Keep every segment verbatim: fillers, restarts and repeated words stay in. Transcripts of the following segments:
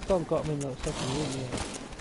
still got him in that second room, yeah.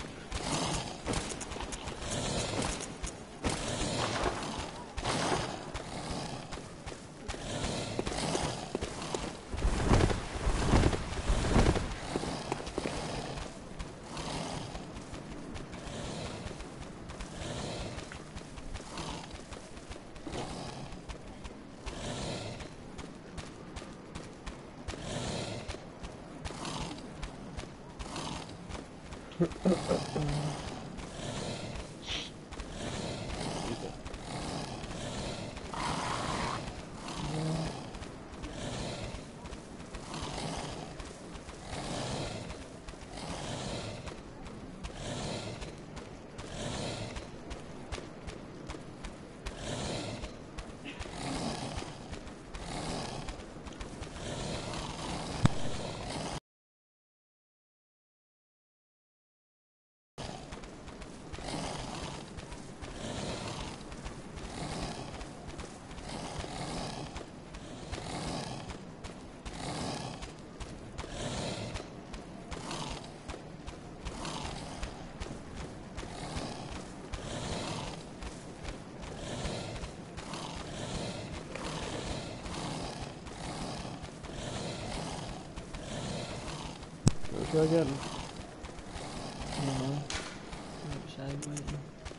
Try again. Yeah, man. Outside waiting.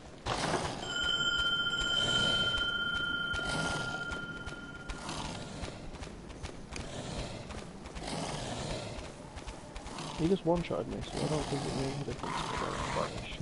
He just one-shotted me, so I don't think it makes a difference if I vanish.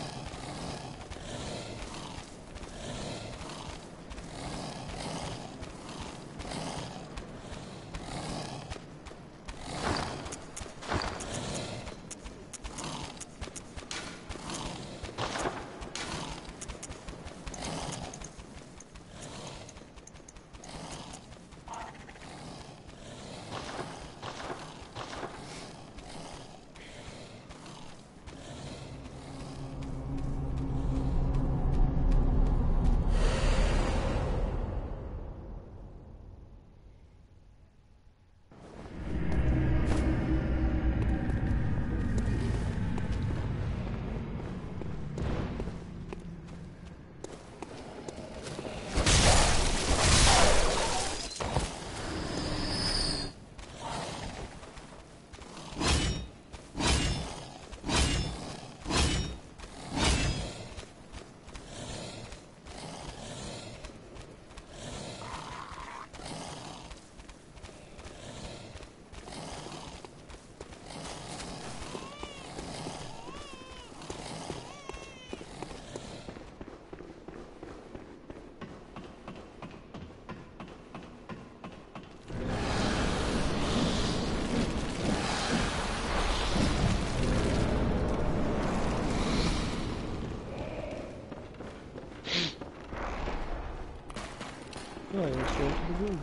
Oh, yeah, let's go to the room.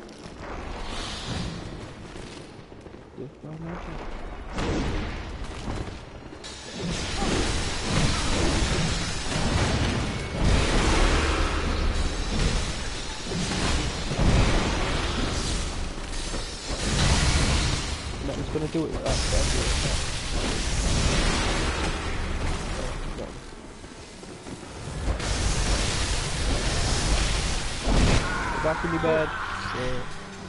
Death by magic. Nothing's gonna do it with that. That's it. Back in your bed. Yeah.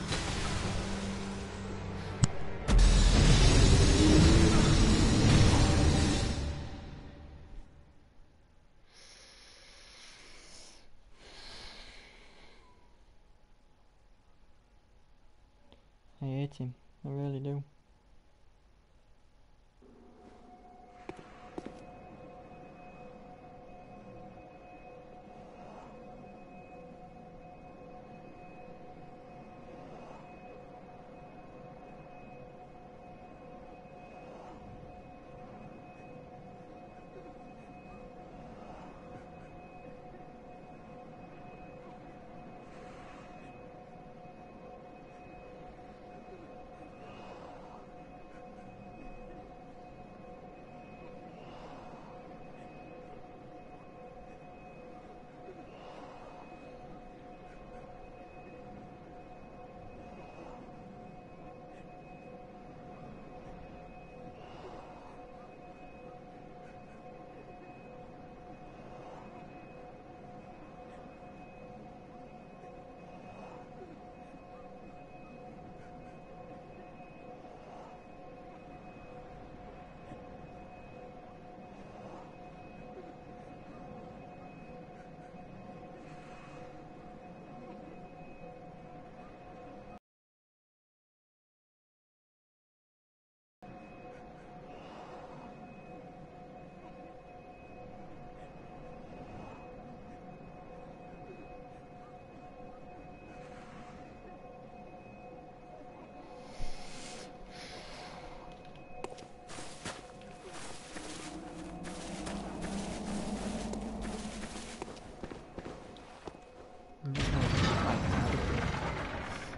I hate him. I really do.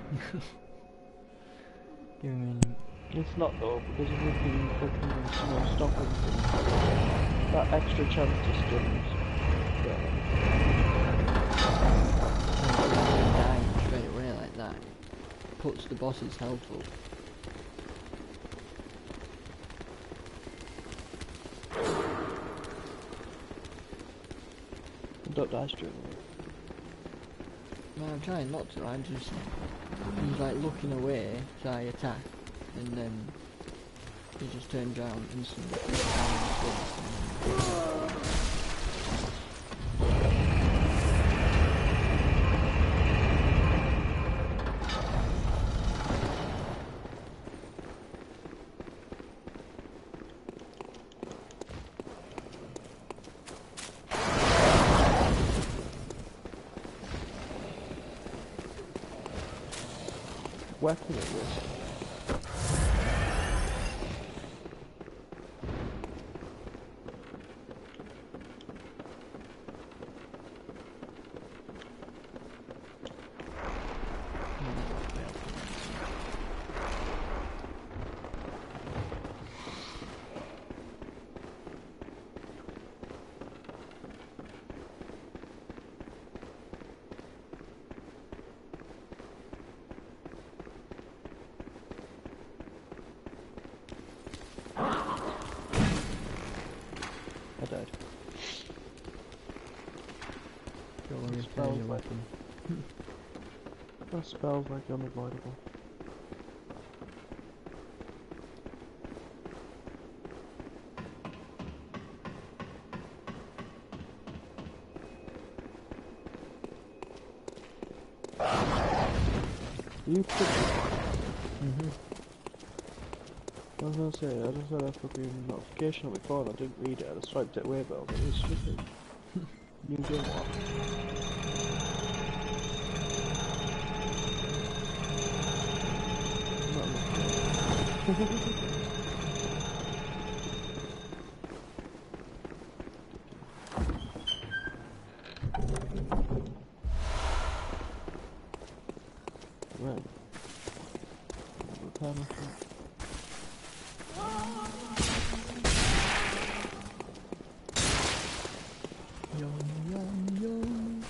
Give me It's not though, because of the fucking, you know, stopping things. That extra chance to stun is there. dying straight away like that. It puts the boss's health up. Don't die straight away. No, I'm trying not to, I just... He's like looking away, so I attack, and then he just turns around instantly. Weapon at risk. I died. Don't worry, Spells spell your like- weapon. That spells like unavoidable. You could. Mm-hmm. I was gonna say, I just had a fucking notification on my phone, I didn't read it, I just swiped it away, but I was like, it's stupid. New game what? Not enough. Right. Repair my shit. Yum, yum, yum.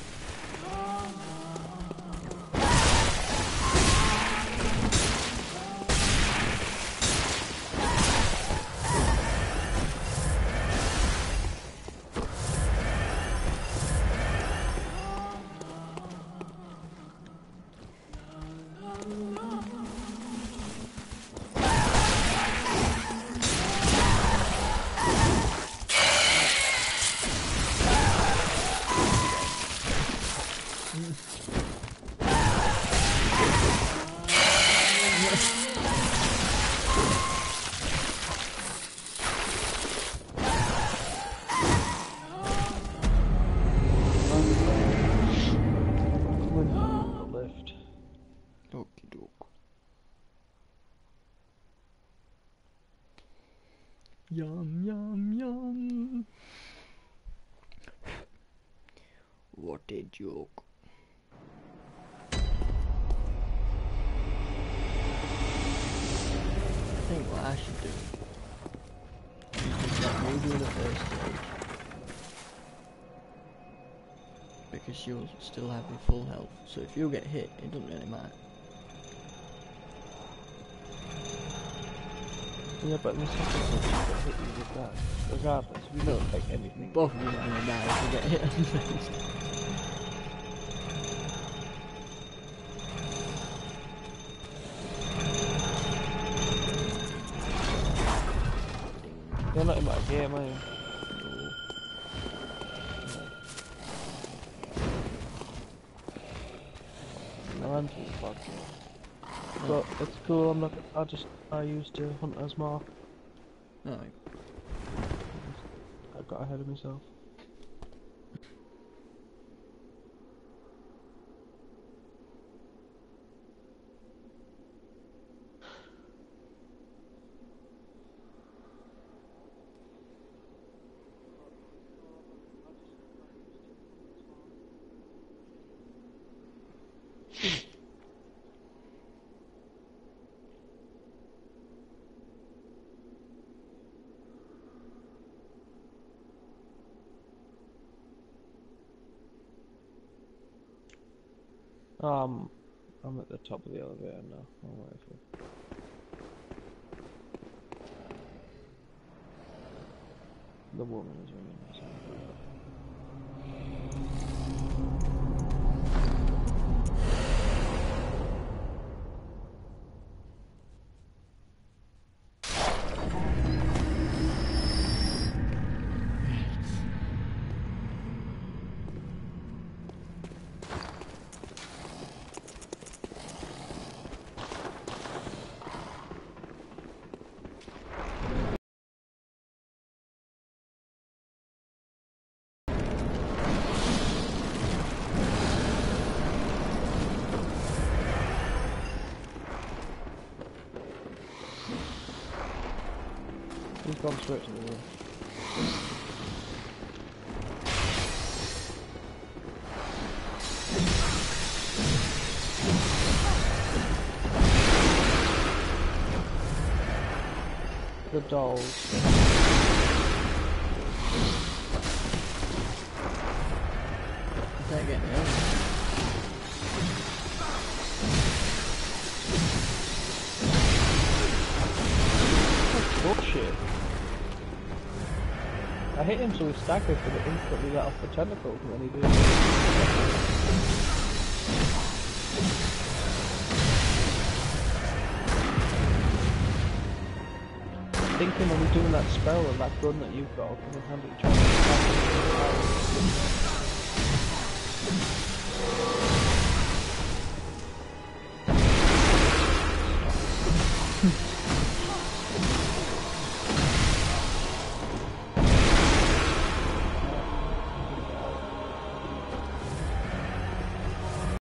Lift. Okie doke. Yum, yum, yum. What a joke. I think what I should do is just let me do the first stage, because you'll still have your full health, so if you get hit, it doesn't really matter. Yeah, but in the second stage you get hit, you get that. Regardless, you don't take anything. Both of you are gonna die if you get hit on the first. You're not in my game, are you? No, I'm too fucked. But it's cool, I'm not, I just, I used to hunt as Mark. Alright. I got ahead of myself. Um, I'm at the top of the elevator now. I'm waiting for the woman is ringing. So. He's gone straight to the room. The dolls. Is that getting ill? Bullshit. I hit him so he staggered, but it instantly let off the tentacles and then he did. Thinking when we're doing that spell and that gun that you've got, and then hand it trying to